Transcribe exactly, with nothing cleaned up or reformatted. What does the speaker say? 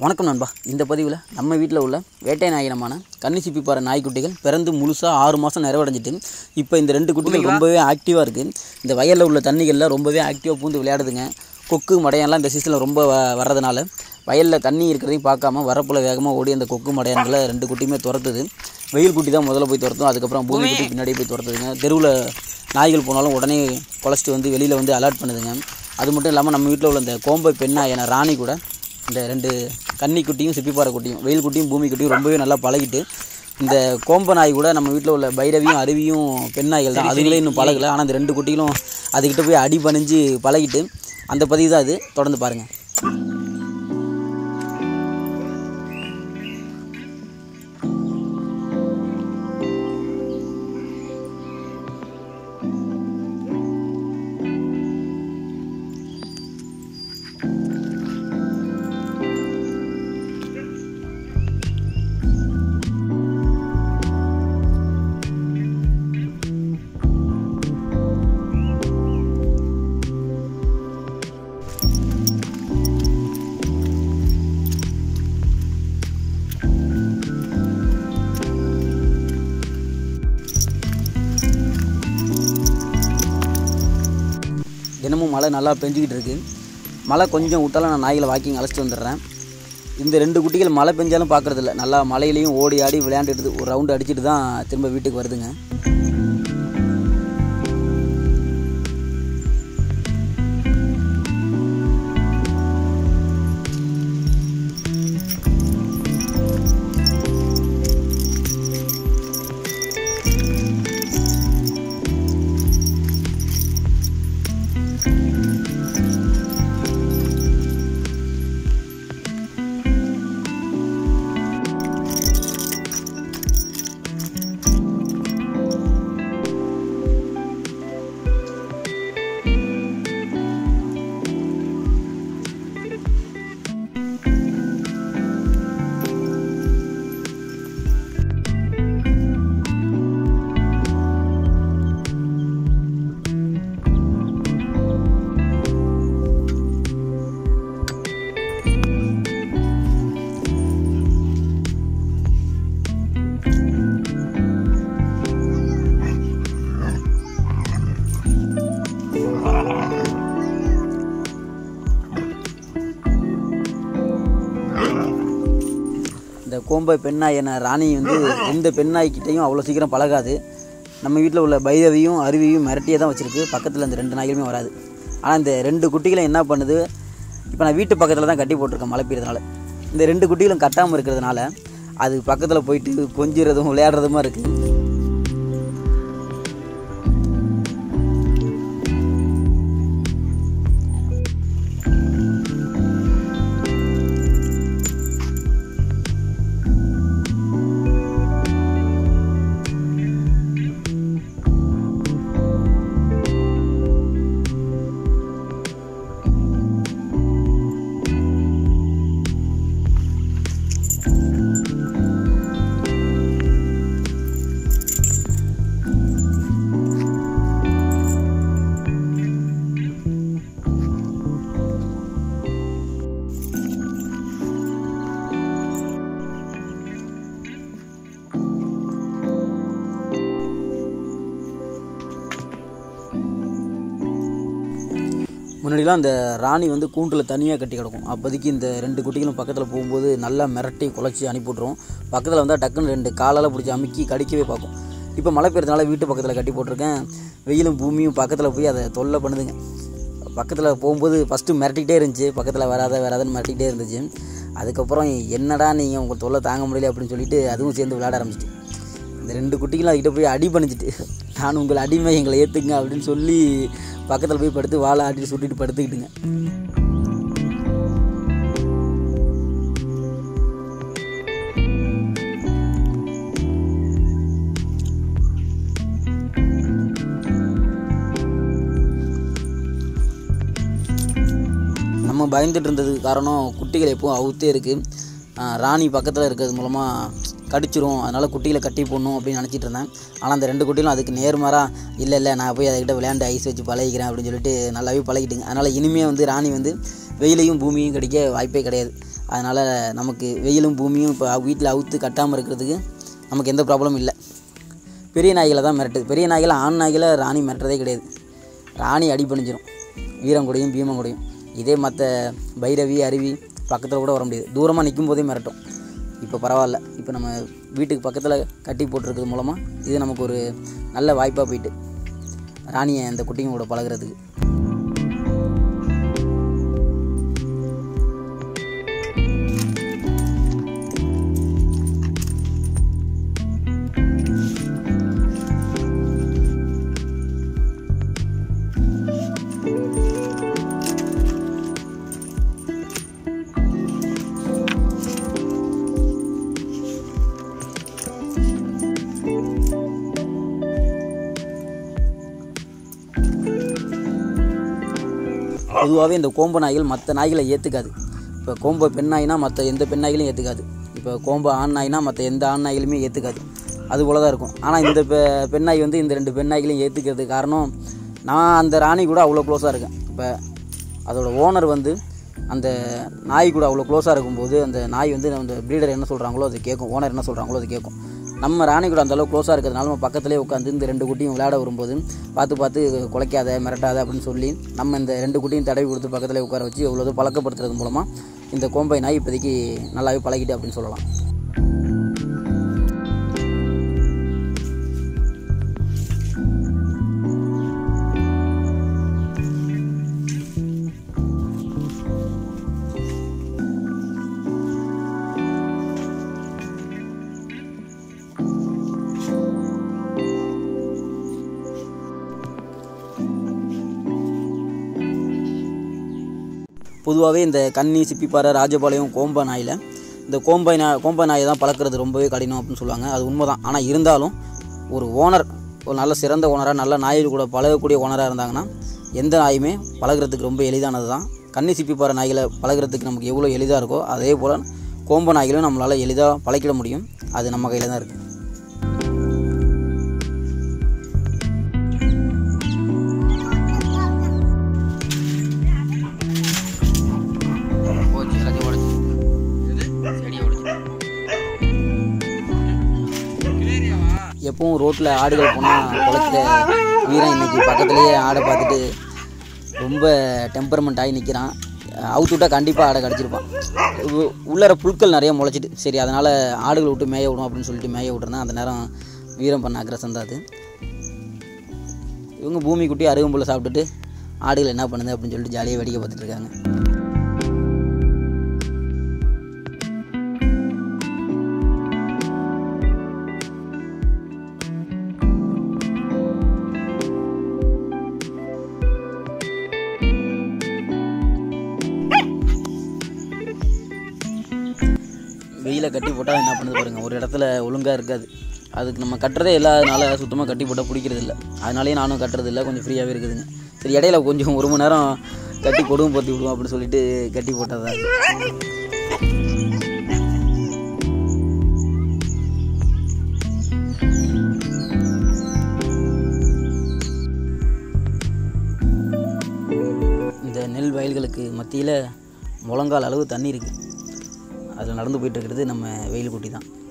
வணக்கம் நண்பா. இந்த பதிவில் நம்ம வீட்டில் உள்ள வேட்டை நாயினமான கன்னிசிப்பி பாறை நாய்க்குட்டிகள் பிறந்து முழுசாக ஆறு மாதம் நிறைவடைஞ்சிட்டு இப்போ இந்த ரெண்டு குட்டிகள் ரொம்பவே ஆக்டிவாக இருக்குது. இந்த வயலில் உள்ள தண்ணிகளில் ரொம்பவே ஆக்டிவாக பூந்து விளையாடுதுங்க. கொக்கு மடையெல்லாம் இந்த சீசனில் ரொம்ப வர்றதுனால வயலில் தண்ணி இருக்கிறதையும் பார்க்காம வரப்புல வேகமாக ஓடி அந்த கொக்கு மடையான்களை ரெண்டு குட்டியுமே துரத்துது. வெயில் குட்டி தான் முதல்ல போய் துரத்தும், அதுக்கப்புறம் பூமி குட்டி பின்னாடி போய் துரத்துதுங்க. தெருவில் நாய்கள் போனாலும் உடனே குலைச்சிட்டு வந்து வெளியில் வந்து அலர்ட் பண்ணுதுங்க. அது மட்டும் இல்லாமல் நம்ம வீட்டில் உள்ள இந்த கோம்பை பெண்ணாயான ராணி கூட இந்த ரெண்டு கன்னிக்குட்டியும் சிப்பிப்பாறை குட்டியும் வெயில் குட்டியும் பூமி குட்டியும் ரொம்பவே நல்லா பழகிட்டு, இந்த கோம்ப நாய் கூட நம்ம வீட்டில் உள்ள பைரவியும் அருவியும் பெண் நாய்கள் தான், அதுங்களே இன்னும் பழகலை. ஆனால் அந்த ரெண்டு குட்டிகளும் அதுக்கிட்ட போய் அடி பணிஞ்சு பழகிட்டு அந்த பதிவு தான் அது. தொடர்ந்து பாருங்கள். தினமும் மழை நல்லா பெஞ்சிக்கிட்டு இருக்குது. மழை கொஞ்சம் விட்டாலும் நான் நாய்களை வாக்கிங் அழைச்சிட்டு வந்துடுறேன். இந்த ரெண்டு குட்டிகள் மழை பெஞ்சாலும் பார்க்குறதில்ல, நல்லா மழையிலையும் ஓடி ஆடி விளையாண்டுட்டு ஒரு ரவுண்டு அடிச்சுட்டு தான் திரும்ப வீட்டுக்கு வருதுங்க. இந்த கோம்பை பெண்ணாய் என ராணி வந்து எந்த பெண்ணாய்கிட்டையும் அவ்வளோ சீக்கிரம் பழகாது. நம்ம வீட்டில் உள்ள பைரவியும் அருவியும் மிரட்டியே தான் வச்சுருக்கு. பக்கத்தில் இந்த ரெண்டு நாய்களுமே வராது. ஆனால் இந்த ரெண்டு குட்டிகளும் என்ன பண்ணுது, இப்போ நான் வீட்டு பக்கத்தில் தான் கட்டி போட்டிருக்கேன் மழை பெய்யறதுனால. இந்த ரெண்டு குட்டிகளும் கட்டாமல் இருக்கிறதுனால அது பக்கத்தில் போயிட்டு கொஞ்சிறதும் விளையாடுறதுமா இருக்குது. முன்னாடிலாம் அந்த ராணி வந்து கூண்டில் தனியாக கட்டி கிடக்கும். அப்போதைக்கு இந்த ரெண்டு குட்டிகளும் பக்கத்தில் போகும்போது நல்லா மிரட்டி குலைச்சி அனுப்பிவிட்ருவோம். பக்கத்தில் வந்தால் டக்குன்னு ரெண்டு காலால் பிடிச்சி அமுக்கி கடிக்கவே பார்க்கும். இப்போ மழை பெய்யறதுனால வீட்டு பக்கத்தில் கட்டி போட்டிருக்கேன். வெயிலும் பூமியும் பக்கத்தில் போய் அதை தொல்லை பண்ணுதுங்க. பக்கத்தில் போகும்போது ஃபஸ்ட்டு மிரட்டிக்கிட்டே இருந்துச்சு, பக்கத்தில் வராத வராதுன்னு மிரட்டிக்கிட்டே இருந்துச்சு. அதுக்கப்புறம் என்னடா நீங்கள் உங்கள் தொல்லை தாங்க முடியல அப்படின்னு சொல்லிட்டு அதுவும் சேர்ந்து விளையாட ஆரம்பிச்சிட்டு இந்த ரெண்டு குட்டிகளும் அதுக்கிட்ட போய் அடி பண்ணிச்சிட்டு, நான் உங்களை அடிமை எங்களை ஏற்றுங்க அப்படின்னு சொல்லி பக்கத்தில் போய் படுத்து வாழை ஆட்டிட்டு சுட்டிட்டு படுத்துக்கிட்டுங்க. நம்ம பயந்துட்டு இருந்ததுக்கு காரணம் குட்டிகள் எப்பவும் அவுத்தே இருக்குது. ராணி பக்கத்தில் இருக்கிறது மூலமாக கடிச்சிரும், அதனால் குட்டிகளை கட்டி போடணும் அப்படின்னு நினச்சிட்டு இருந்தேன். ஆனால் அந்த ரெண்டு குட்டிகளும் அதுக்கு நேர்மாறாக இல்லை இல்லை நான் போய் அதுக்கிட்ட விளையாண்டு ஐஸ் வச்சு பழகிக்கிறேன் அப்படின்னு சொல்லிட்டு நல்லாவே பழகிட்டுங்க. அதனால் இனிமேல் வந்து ராணி வந்து வெயிலையும் பூமியும் கடிக்க வாய்ப்பே கிடையாது. அதனால் நமக்கு வெயிலும் பூமியும் இப்போ வீட்டில் அவுத்து கட்டாமல் இருக்கிறதுக்கு நமக்கு எந்த ப்ராப்ளமும் இல்லை. பெரிய நாய்களை தான் மிரட்டுது. பெரிய நாய்களை ஆண் நாய்களை ராணி மிரட்டுறதே கிடையாது. ராணி அடி பண்ணிச்சிடும், வீரங்குடையும் பீமங்குடையும். இதே மற்ற பைரவி அருவி பக்கத்தில் கூட வர முடியாது, தூரமாக நிற்கும் போதே மிரட்டும். இப்போ பரவாயில்ல, இப்போ நம்ம வீட்டுக்கு பக்கத்தில் கட்டி போட்டிருக்கிறது மூலமாக இது நமக்கு ஒரு நல்ல வாய்ப்பாக போயிட்டு ராணியை அந்த குட்டிங்க கூட பழகிறதுக்கு. பொதுவாகவே இந்த கோம்பை நாய்கள் மற்ற நாய்களை ஏற்றுக்காது. இப்போ கோம்பை பெண் நாய்னா மற்ற எந்த பெண் நாய்களையும் ஏற்றுக்காது. இப்போ கோம்பை ஆண் நாய்னா மற்ற எந்த ஆண் நாய்களுமே ஏற்றுக்காது. அது போல தான் இருக்கும். ஆனால் இந்த பெ பெண் நாய் வந்து இந்த ரெண்டு பெண் நாய்களையும் ஏற்றுக்கிறதுக்கு காரணம், நான் அந்த ராணி கூட அவ்வளோ க்ளோஸாக இருக்கேன். இப்போ அதோடய ஓனர் வந்து அந்த நாய் கூட அவ்வளோ க்ளோஸாக இருக்கும்போது அந்த நாய் வந்து அந்த ப்ரீடர் என்ன சொல்கிறாங்களோ அது கேட்கும், ஓனர் என்ன சொல்கிறாங்களோ அது கேட்கும். நம்ம ராணி கூட அந்தளவு க்ளோஸாக இருக்கிறதுனால நம்ம பக்கத்துலேயே உட்காந்து இந்த ரெண்டு குட்டியும் விளையாட வரும்போது பார்த்து பார்த்து குலைக்காத மிரட்டாத அப்படின்னு சொல்லி நம்ம இந்த ரெண்டு குட்டியும் தடவி கொடுத்து பக்கத்துலேயே உட்கார வச்சு எவ்வளோ பழக்கப்படுத்துறது மூலமாக இந்த கோம்பை நாய் இப்போதைக்கு நல்லாவே பழகிட்டு அப்படின்னு சொல்லலாம். பொதுவாகவே இந்த கன்னி, சிப்பிப்பாறை, ராஜபாளையம், கோம்பை நாயில் இந்த கோம்பை நாய் கோம்பை நாயை தான் பழக்கிறது ரொம்பவே கடினம் அப்படின்னு சொல்லுவாங்க. அது உண்மை தான். ஆனால் இருந்தாலும் ஒரு ஓனர், ஒரு நல்ல சிறந்த ஓனராக நல்ல நாய்கள் கூட பழகக்கூடிய ஓனராக இருந்தாங்கன்னா எந்த நாயுமே பழகிறதுக்கு ரொம்ப எளிதானது தான். கன்னி, சிப்பிப்பாறை நாய்களை பழகிறதுக்கு நமக்கு எவ்வளோ எளிதாக இருக்கோ அதே போல் கோம்பை நாய்களும் நம்மளால் எளிதாக பழக்கிட முடியும். அது நம்ம கையில் தான் இருக்குது. எப்பவும் ரோட்டில் ஆடுகள் போனால் குலைக்கிற வீரன் இன்றைக்கி பக்கத்துலேயே ஆடை பார்த்துட்டு ரொம்ப டெம்பர்மெண்ட் ஆகி நிற்கிறான். அவுத்து விட்டால் கண்டிப்பாக ஆடை கடிச்சிருப்பான். உள்ளர புல்கள் நிறைய முளைச்சிட்டு, சரி அதனால் ஆடுகளை விட்டு மேய விடும் அப்படின்னு சொல்லிட்டு மேய விட்றேன்னா அந்த நேரம் வீரம் பண்ண அக்ரஸம் தான் அது. இவங்க பூமி குட்டி அருகம்புல்லை சாப்பிட்டுட்டு ஆடுகள் என்ன பண்ணுது அப்படின்னு சொல்லிட்டு ஜாலியாக வேடிக்கை பார்த்துட்டு இருக்காங்க. வெயில கட்டி போட்டால் என்ன பண்ணுது பாருங்கள், ஒரு இடத்துல ஒழுங்காக இருக்காது. அதுக்கு நம்ம கட்டுறதே இல்லாதனால சுத்தமாக கட்டி போட்டால் பிடிக்கிறது இல்லை. அதனாலேயே நானும் கட்டுறது இல்லை, கொஞ்சம் ஃப்ரீயாகவே இருக்குதுங்க. சரி இடையில கொஞ்சம் ஒரு மணி நேரம் கட்டி கொடுவும் போற்றி விடுவோம் அப்படின்னு சொல்லிட்டு கட்டி போட்டது தான். இந்த நெல் வயல்களுக்கு மத்தியில் முழங்கால் அளவு தண்ணி இருக்குது. அதில் நடந்து போயிட்டு இருக்கிறது நம்ம வெயில் குட்டி தான்.